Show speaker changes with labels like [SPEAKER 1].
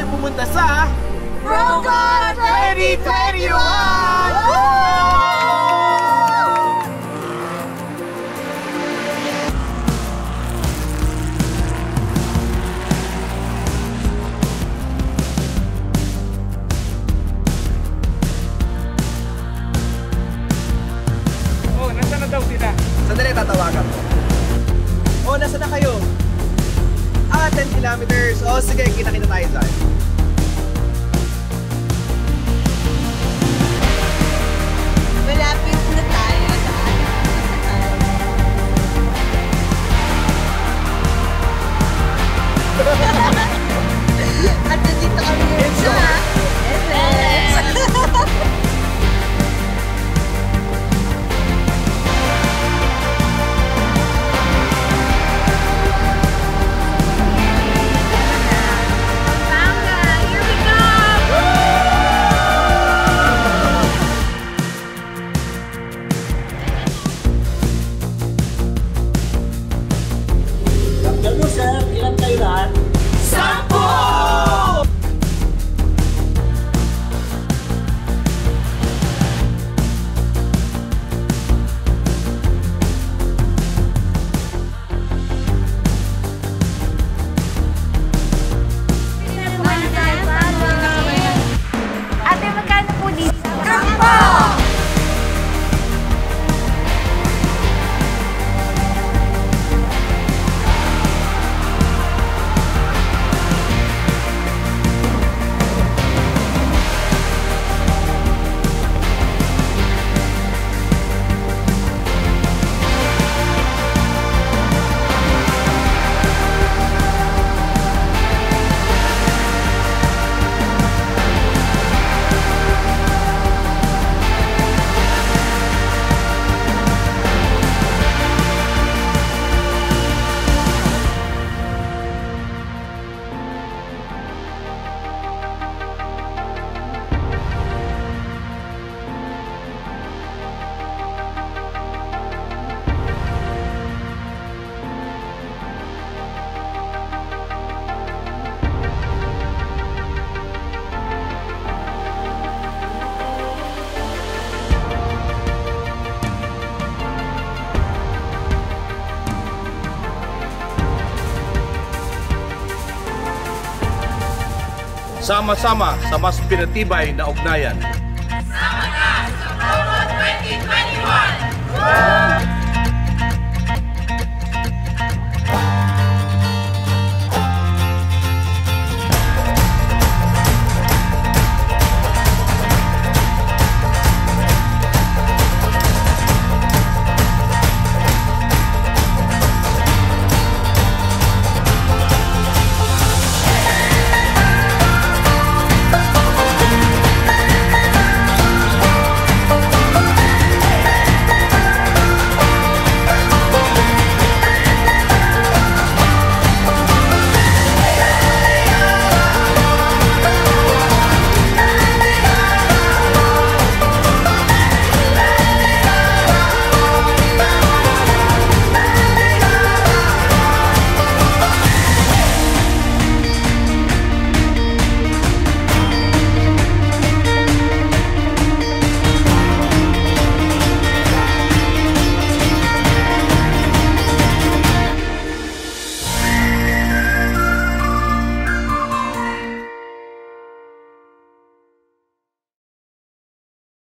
[SPEAKER 1] kayo'y pumunta sa
[SPEAKER 2] PROCON 2021!
[SPEAKER 1] Sandali, tatawagan ko. Oh, nasa na kayo? 10 kilometers. Oh, sige, kita-kita tayo dyan.
[SPEAKER 2] Malapit na tayo sa at nandito kami sa
[SPEAKER 1] SAMPU!
[SPEAKER 2] Ate, magkano po dito?
[SPEAKER 3] Sama-sama sa mas pinatibay na ugnayan.
[SPEAKER 4] Sama na sa PROCON 2021!